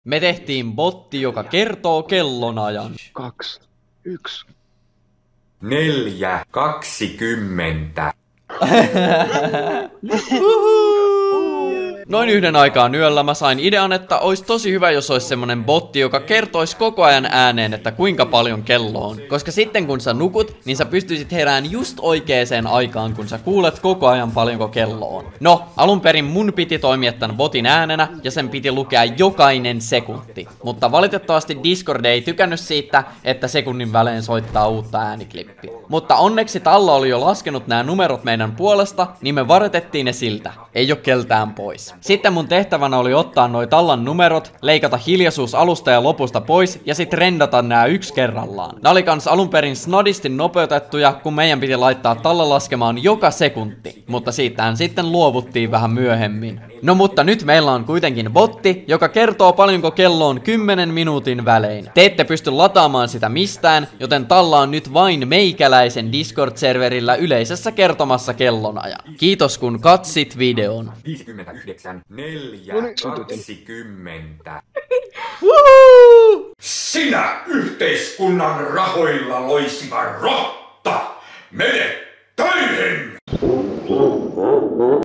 Me tehtiin botti, joka kertoo kellonajan. 2, 1. 4:20. Noin yhden aikaan yöllä mä sain idean, että olisi tosi hyvä, jos olisi semmonen botti, joka kertoisi koko ajan ääneen, että kuinka paljon kello on. Koska sitten kun sä nukut, niin sä pystyisit herään just oikeeseen aikaan, kun sä kuulet koko ajan paljonko kello on. No, alun perin mun piti toimia tän botin äänenä, ja sen piti lukea jokainen sekunti. Mutta valitettavasti Discord ei tykännyt siitä, että sekunnin välein soittaa uutta ääniklippiä. Mutta onneksi Talla oli jo laskenut nämä numerot meidän puolesta, niin me varoitettiin ne siltä. Ei oo keltään pois. Sitten mun tehtävänä oli ottaa noi Tallan numerot, leikata hiljaisuus alusta ja lopusta pois ja sit rendata nää yksi kerrallaan. Nää oli kans alun perin snodisti nopeutettuja, kun meidän piti laittaa Talla laskemaan joka sekunti. Mutta siitähän sitten luovuttiin vähän myöhemmin. No mutta nyt meillä on kuitenkin botti, joka kertoo paljonko kello on 10 minuutin välein. Te ette pysty lataamaan sitä mistään, joten Talla on nyt vain meikäläisen Discord-serverillä yleisessä kertomassa kellonajan. Kiitos kun katsit videon. 59, 4:20. Sinä yhteiskunnan rahoilla loisiva rotta! Mene töihin!